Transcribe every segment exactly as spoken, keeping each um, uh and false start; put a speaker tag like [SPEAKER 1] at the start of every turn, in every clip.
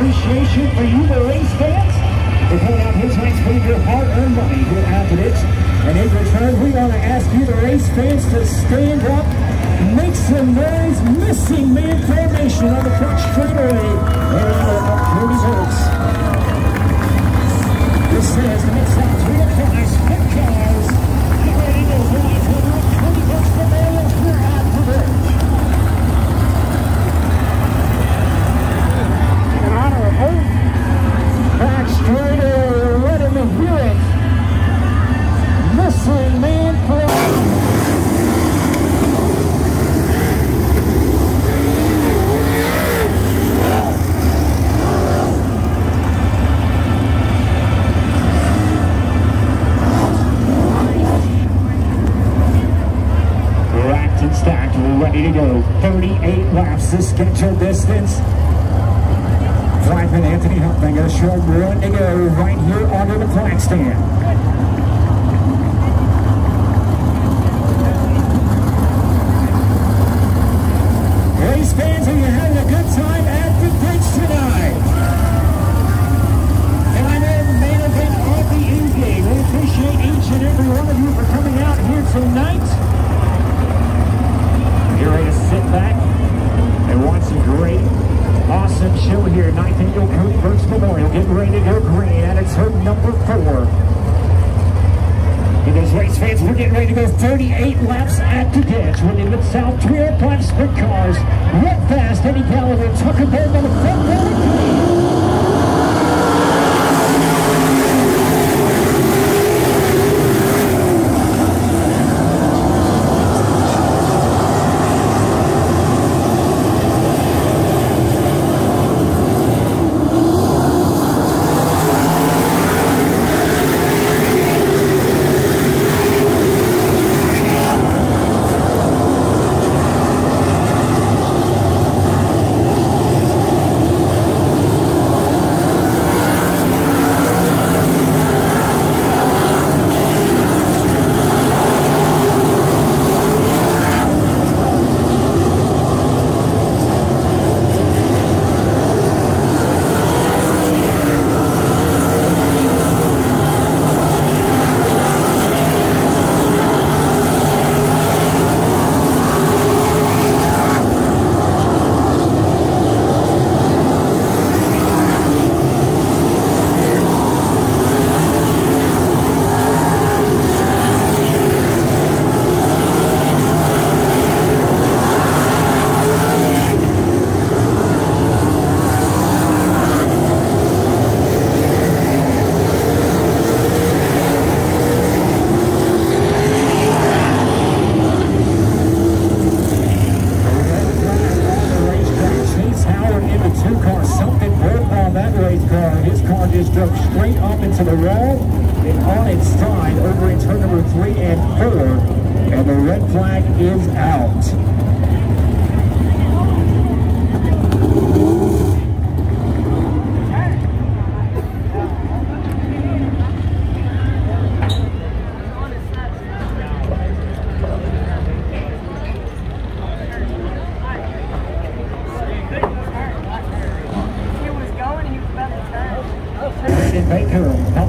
[SPEAKER 1] appreciation for you, the race fans. We're pulling out his race for your hard-earned money here at the ditch. And in return, we want to ask you, the race fans, to stand up, make some noise. Missing man formation on the front straightaway. And out of Cody Holtz. This says the mid-south three o'clock, split cars. Get ready to go live over at Cody Holtz Memorial here at the ditch. In honor of Holtz, back straightaway, let him hear it. Missing man formation. Stacked, ready to go. thirty-eight laps, the scheduled distance. Flagman Anthony Humpfinger, short run to go right here under the flag stand. Race fans, are you having a good time at the ditch tonight? And I know the main event of the evening. We appreciate each and every one of you for coming out here tonight. You're ready to sit back and watch a great, awesome show here. ninth Annual Cody Burks Memorial. Getting ready to go green, and it's her number four. And those race fans, we're getting ready to go thirty-eight laps at the ditch. We're in the Mid-South three oh five sprint cars. Red Fast, Eddie Gallagher, Tucker Berg on the front row.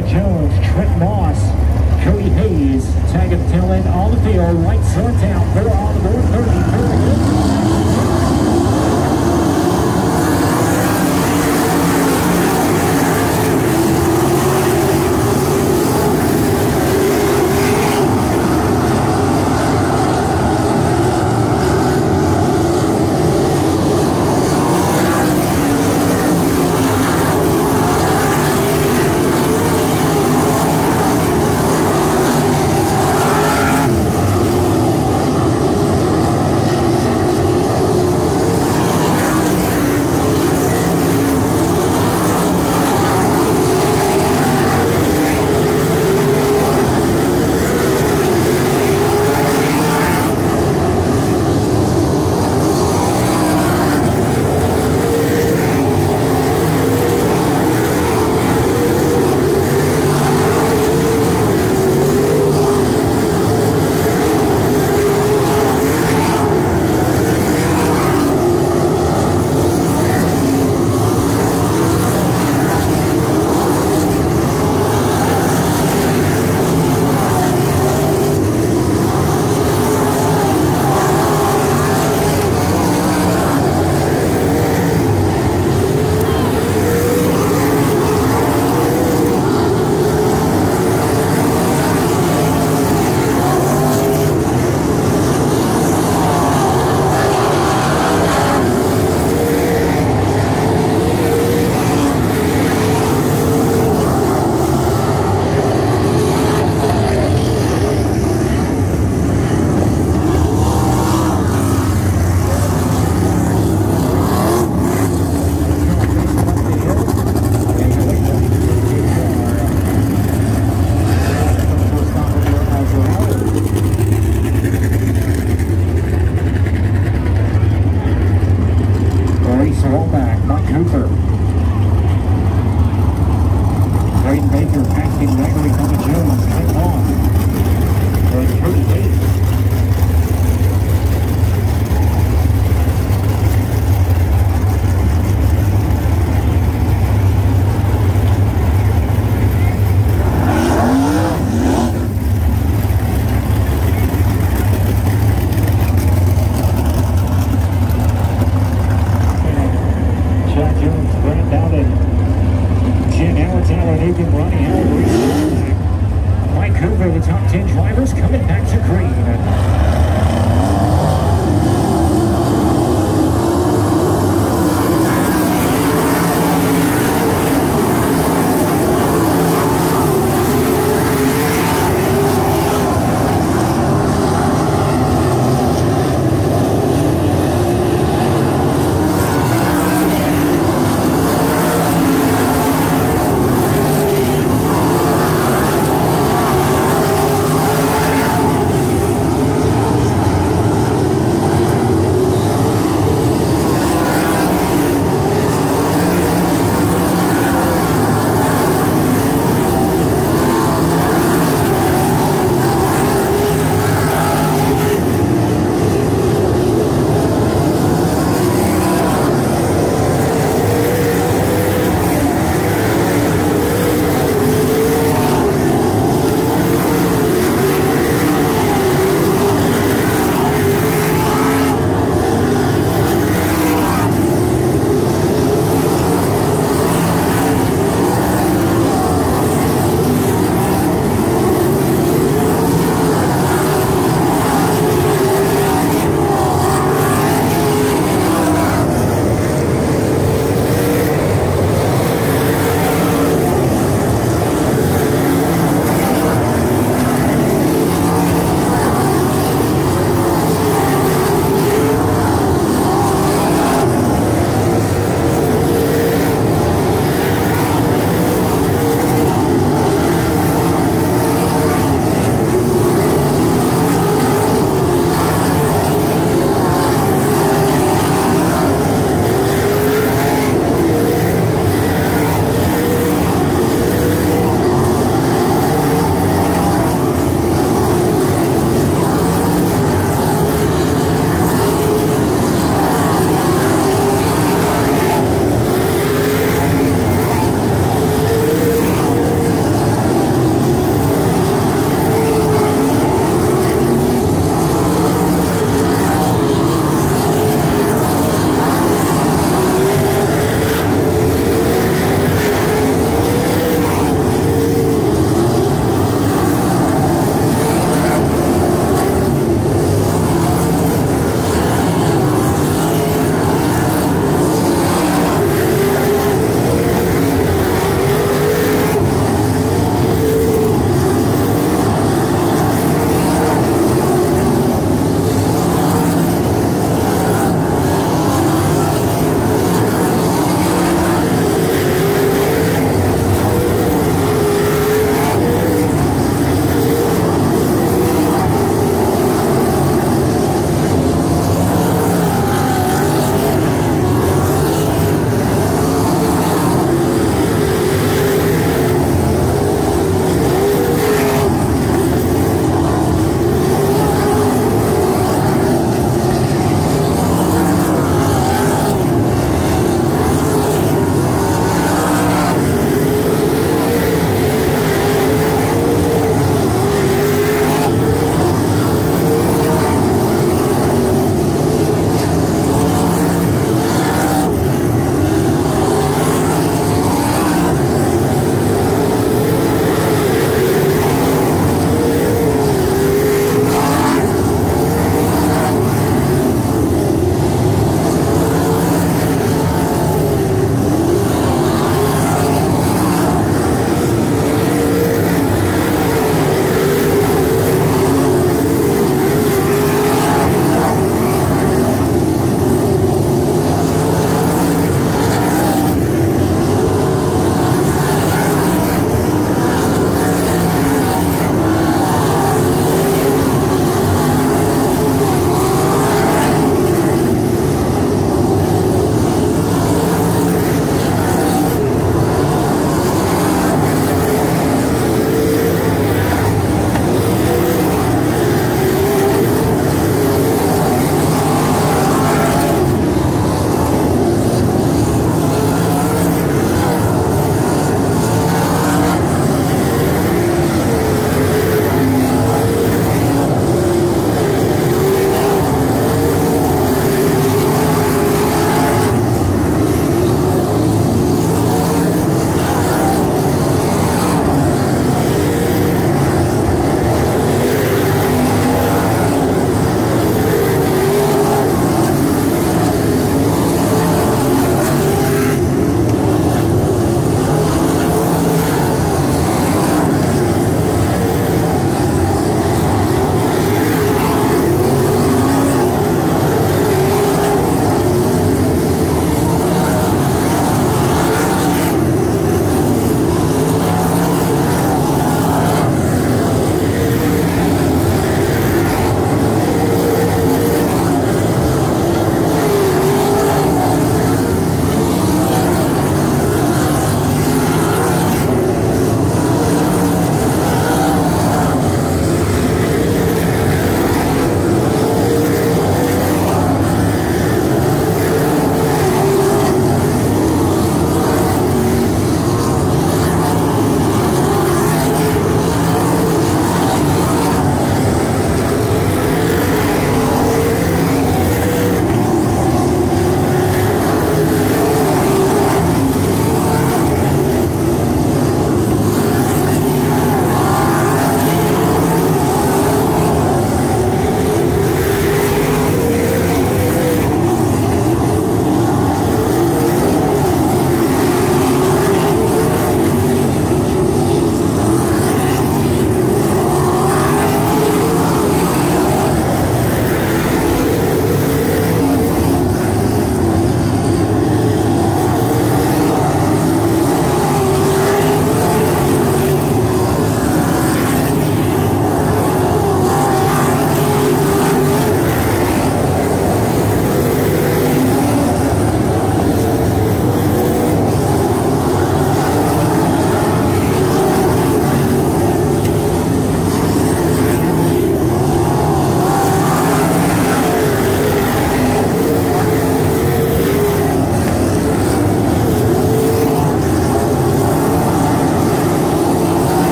[SPEAKER 1] Jones, Trent Moss, Cody Hayes, tag of tail end on the field, right side down,